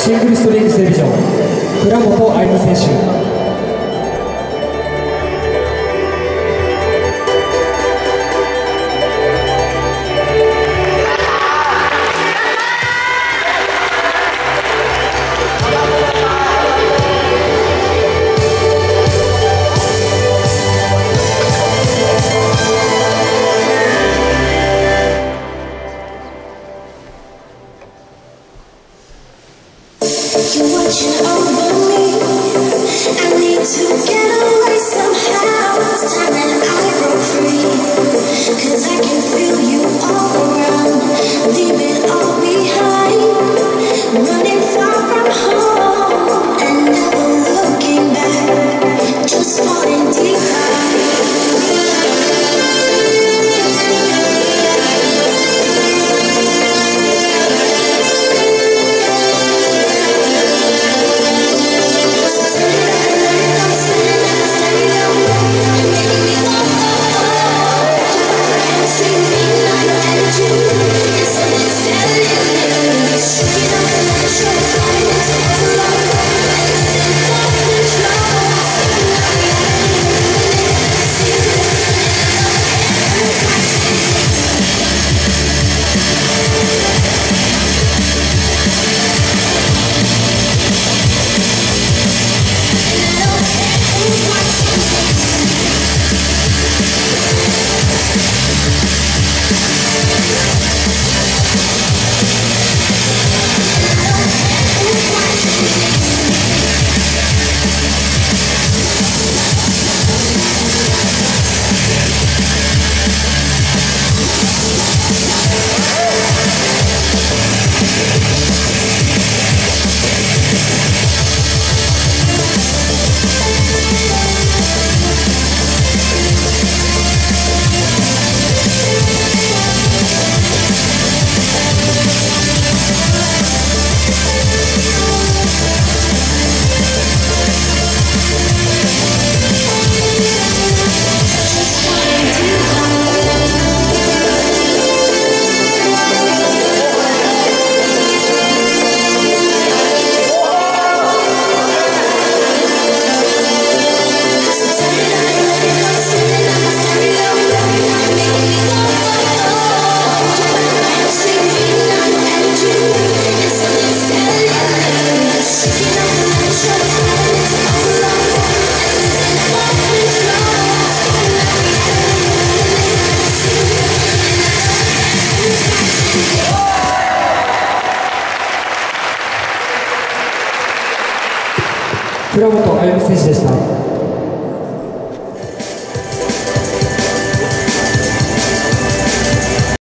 シングルストレンジディビジョン倉本歩夢選手。 You're watching over me. I need to get away somehow. It's time that I broke free. 'Cause I can feel you all around, leaving all behind. Running far from home and never looking back. Just falling deeper. 倉本歩夢選手でした。